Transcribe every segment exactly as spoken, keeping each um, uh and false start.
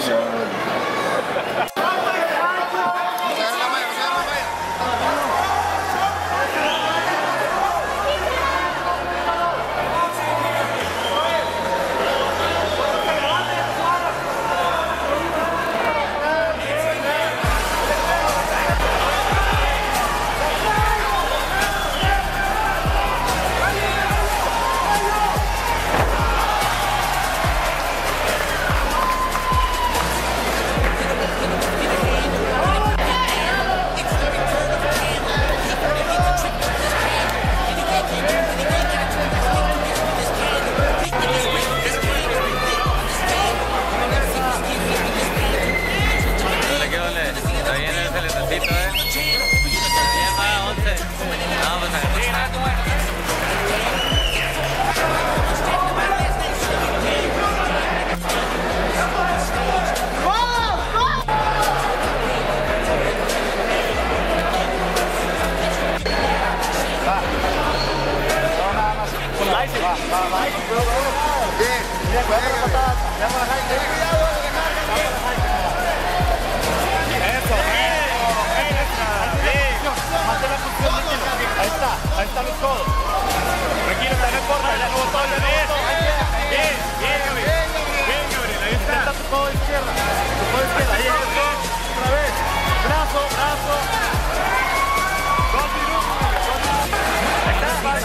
Ahí están los codos. Tranquilo, no importa, ya no botó, ya no botó. Bien, bien, Gabriel. Bien, Gabriel, ahí está. Está tu codo izquierda. Tu codo izquierda, ahí está. Otra vez. Brazo, brazo. Dos minutos. Ahí está, vale.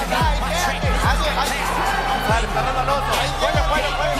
Vale, está resbaloso. Juega, juega, juega.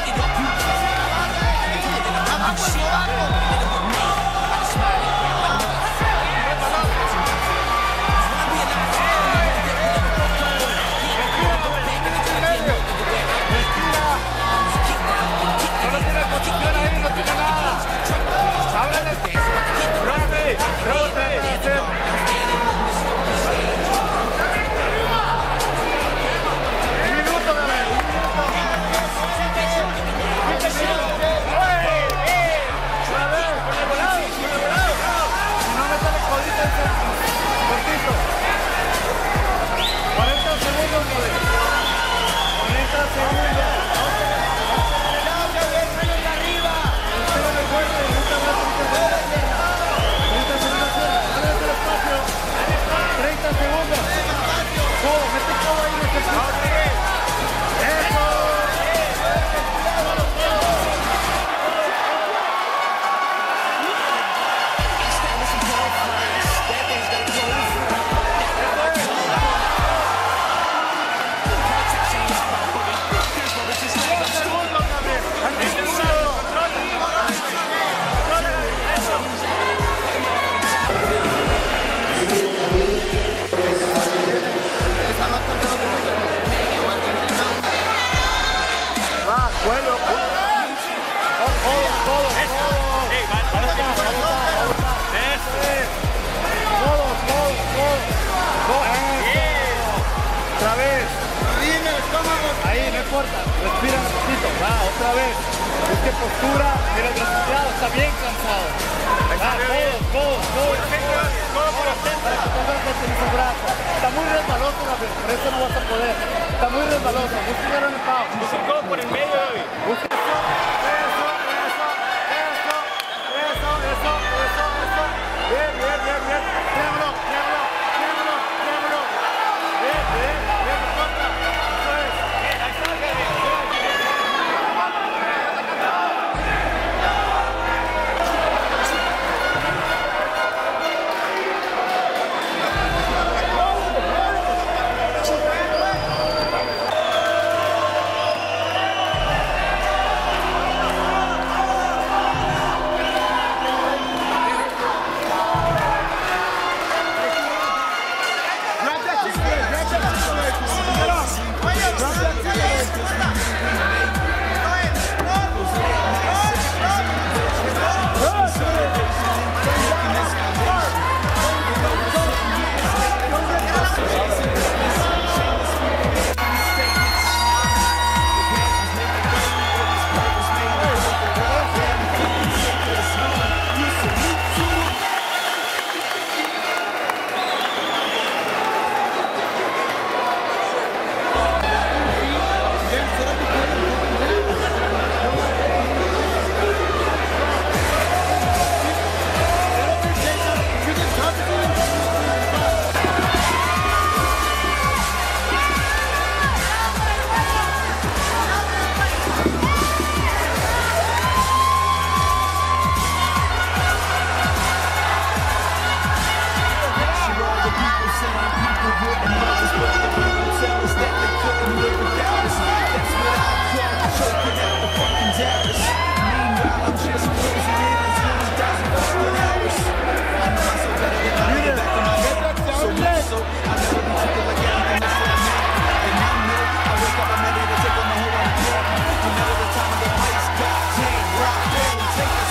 Respira un poquito, va, otra vez. Busque postura, mira el resultado, está bien cansado. Va, todos, todos, todos. Todo por el centro. Está muy resbaloso, Gabriel, por eso no vas a poder. Está muy resbaloso, busque un en el pavo. Busque todo por el medio, David. Busque eso, eso, eso, eso, eso, eso, eso, eso. Bien, bien, bien, bien. Tiemblo, tiemblo, tiemblo, tiemblo. Bien, bien, bien, contra. Eso es. Ahí está, Gabriel. perfecto.